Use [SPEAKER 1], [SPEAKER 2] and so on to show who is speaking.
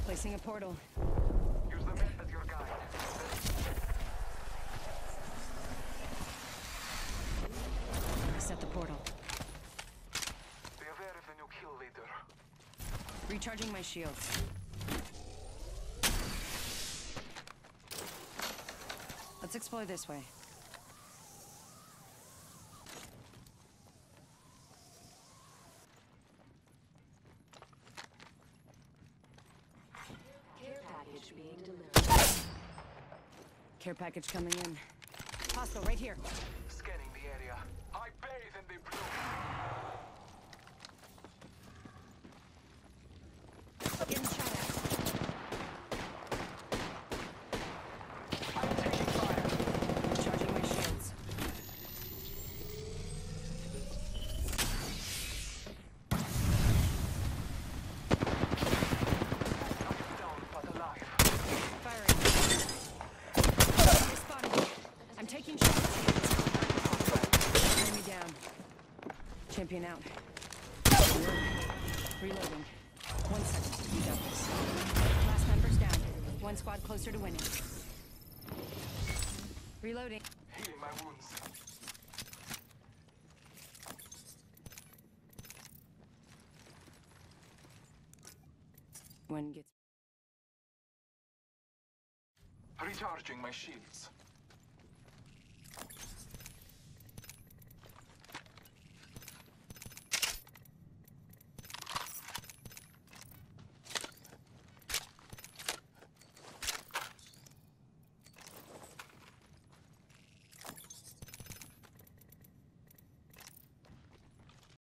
[SPEAKER 1] Placing a portal.
[SPEAKER 2] Use the map as your guide.
[SPEAKER 1] Set the portal.
[SPEAKER 2] Be aware of the new kill leader.
[SPEAKER 1] Recharging my shields. Let's explore this way.
[SPEAKER 3] Care package being delivered.
[SPEAKER 1] Care package coming in. Hostile right here.
[SPEAKER 2] Scanning the area. I bathe in the blue.
[SPEAKER 1] Getting shot at.
[SPEAKER 2] I'm taking fire.
[SPEAKER 1] Recharging my shields.
[SPEAKER 2] I'm down but alive.
[SPEAKER 1] Firing. Responding. I'm taking shots. Enemy down. Champion out. Reloading. 1 second. You got this. Last member's down. One squad closer to winning. Reloading.
[SPEAKER 2] Healing my wounds.
[SPEAKER 1] One gets.
[SPEAKER 2] Recharging my shields.